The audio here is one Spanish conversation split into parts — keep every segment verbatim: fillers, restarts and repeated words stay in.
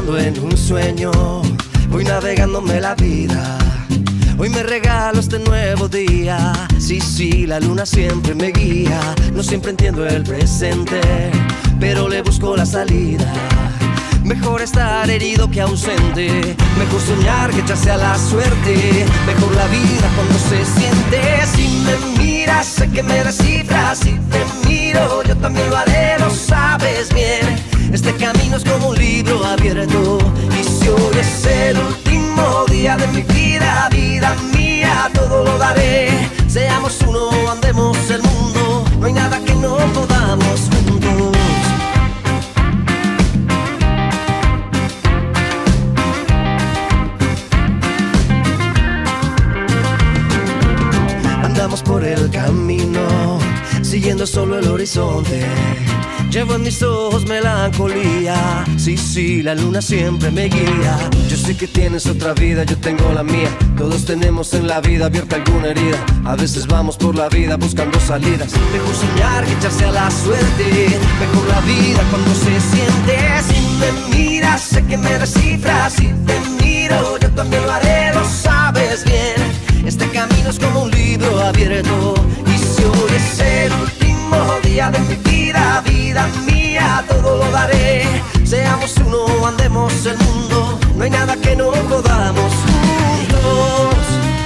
flotando en un sueño, voy navegándome la vida. Hoy me regalo este nuevo día. Sí, sí, la luna siempre me guía. No siempre entiendo el presente, pero le busco la salida. Mejor estar herido que ausente, mejor soñar que echarse a la suerte. Mejor la vida cuando se siente. Si me miras, sé que me descifras. Si te miro, yo también lo haré, lo sabes bien. Este camino es como un libro abierto, y si hoy es el último día de mi vida, vida mía, todo lo daré. Seamos uno, andemos el mundo, no hay nada que no podamos juntos. Andamos por el camino, siguiendo solo el horizonte. Llevo en mis ojos melancolía. Sí, sí, la luna siempre me guía. Yo sé que tienes otra vida, yo tengo la mía. Todos tenemos en la vida abierta alguna herida. A veces vamos por la vida buscando salidas. Mejor soñar que echarse a la suerte. Mejor la vida cuando se siente. Si me miras, sé que me descifras. Si te miro, yo también lo haré, lo sabes bien. Este camino es como un libro abierto, y si hoy es el último día de mi vida, vida mía, todo lo daré. Seamos uno, andemos el mundo, no hay nada que no podamos juntos.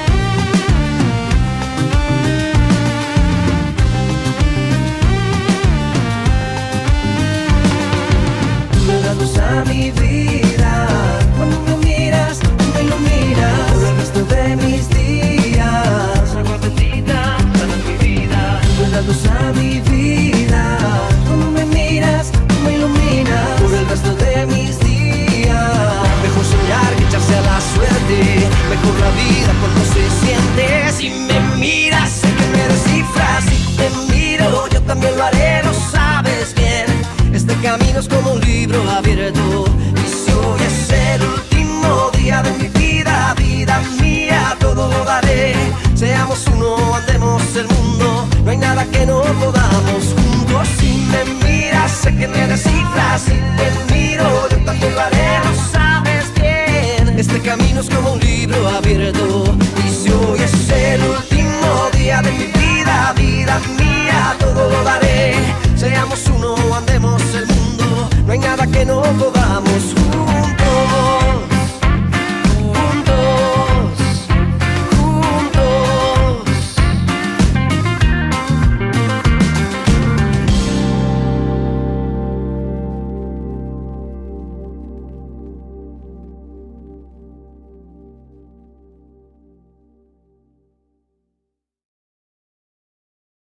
Tú le das luz a mi vida, cuando me miras, tú me iluminas. Por el resto de mis días, agua bendita para mi vida. Tú le das luz a mi vida, cuando me miras, tú me iluminas. Por el resto de mis días, mejor soñar que echarse a la suerte. Mejor la vida cuando se siente. Si me miras, sé que me descifras. Si te miro, yo también lo haré, lo sabes bien. Este camino es como un libro abierto, y si hoy es el último día de mi vida, vida mía, todo lo daré. Seamos uno, andemos el mundo, no hay nada que no podamos juntos. Si me miras, sé que me descifras. Si te miro, yo también lo haré, lo sabes bien. Este camino es como